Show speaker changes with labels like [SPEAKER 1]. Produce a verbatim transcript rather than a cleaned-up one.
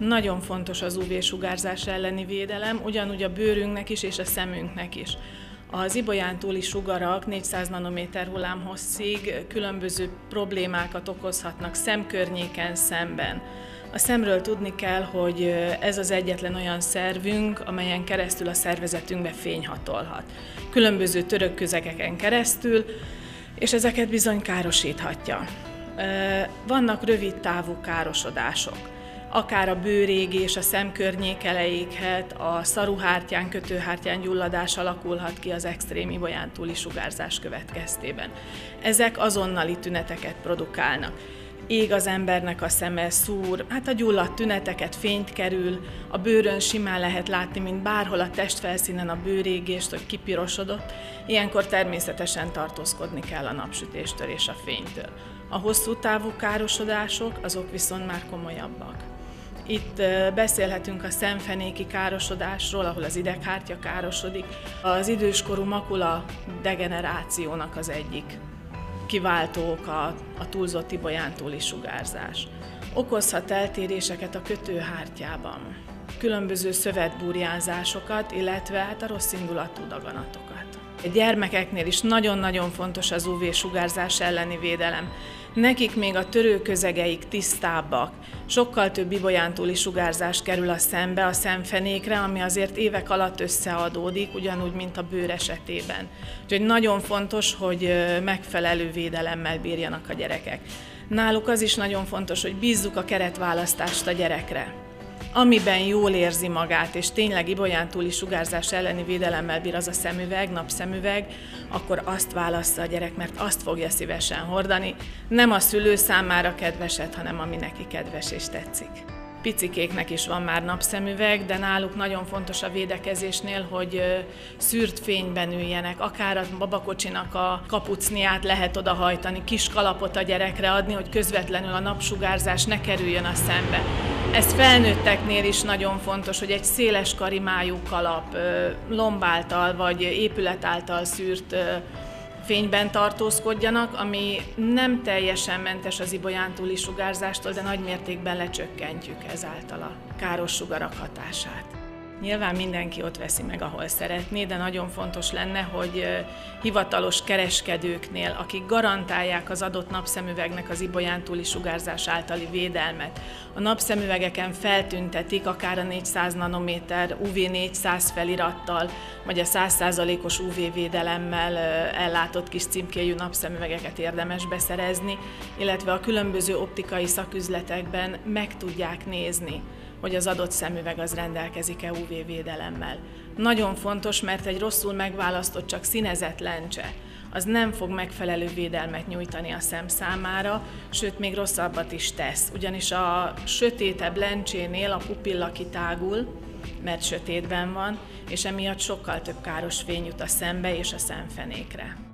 [SPEAKER 1] Nagyon fontos az ú vé-sugárzás elleni védelem, ugyanúgy a bőrünknek is és a szemünknek is. Az ibolyán túli sugarak négyszáz nanométer hullámhosszig különböző problémákat okozhatnak szemkörnyéken, szemben. A szemről tudni kell, hogy ez az egyetlen olyan szervünk, amelyen keresztül a szervezetünkbe fény hatolhat. Különböző törökközegeken keresztül, és ezeket bizony károsíthatja. Vannak rövid távú károsodások. Akár a bőrégés, a szemkörnyék elejékhet, a szaruhártyán, kötőhártyán gyulladás alakulhat ki az extrém ibolyán túli sugárzás következtében. Ezek azonnali tüneteket produkálnak. Ég az embernek a szeme, szúr, hát a gyulladt tüneteket, fényt kerül, a bőrön simán lehet látni, mint bárhol a testfelszínen a bőrégést, hogy kipirosodott. Ilyenkor természetesen tartózkodni kell a napsütéstől és a fénytől. A hosszú távú károsodások, azok viszont már komolyabbak. Itt beszélhetünk a szemfenéki károsodásról, ahol az ideghártya károsodik. Az időskorú makula degenerációnak az egyik kiváltó oka a túlzott ibolyán túli sugárzás. Okozhat eltéréseket a kötőhártyában, különböző szövetburjánzásokat, illetve hát a rosszindulatú daganatokat. A gyermekeknél is nagyon-nagyon fontos az ú vé-sugárzás elleni védelem. Nekik még a törőközegeik tisztábbak, sokkal több ibolyán túli sugárzás kerül a szembe, a szemfenékre, ami azért évek alatt összeadódik, ugyanúgy, mint a bőr esetében. Úgyhogy nagyon fontos, hogy megfelelő védelemmel bírjanak a gyerekek. Náluk az is nagyon fontos, hogy bízzuk a keretválasztást a gyerekre. Amiben jól érzi magát, és tényleg ibolyán túli sugárzás elleni védelemmel bír az a szemüveg, napszemüveg, akkor azt válassza a gyerek, mert azt fogja szívesen hordani. Nem a szülő számára kedveset, hanem ami neki kedves és tetszik. Picikéknek is van már napszemüveg, de náluk nagyon fontos a védekezésnél, hogy szűrt fényben üljenek, akár a babakocsinak a kapucniát lehet odahajtani, kis kalapot a gyerekre adni, hogy közvetlenül a napsugárzás ne kerüljön a szembe. Ez felnőtteknél is nagyon fontos, hogy egy széles karimájú kalap, lomb által vagy épület által szűrt fényben tartózkodjanak, ami nem teljesen mentes az ibolyán túli sugárzástól, de nagy mértékben lecsökkentjük ezáltal a káros sugarak hatását. Nyilván mindenki ott veszi meg, ahol szeretné, de nagyon fontos lenne, hogy hivatalos kereskedőknél, akik garantálják az adott napszemüvegnek az ibolyán túli sugárzás általi védelmet, a napszemüvegeken feltüntetik akár a négyszáz nanométer ú vé négyszáz felirattal, vagy a száz százalékos ú vé védelemmel ellátott kis címkéjű napszemüvegeket érdemes beszerezni, illetve a különböző optikai szaküzletekben meg tudják nézni, hogy az adott szemüveg az rendelkezik-e ú vé védelemmel. Nagyon fontos, mert egy rosszul megválasztott, csak színezett lencse, az nem fog megfelelő védelmet nyújtani a szem számára, sőt, még rosszabbat is tesz. Ugyanis a sötétebb lencsénél a pupilla kitágul, mert sötétben van, és emiatt sokkal több káros fény jut a szembe és a szemfenékre.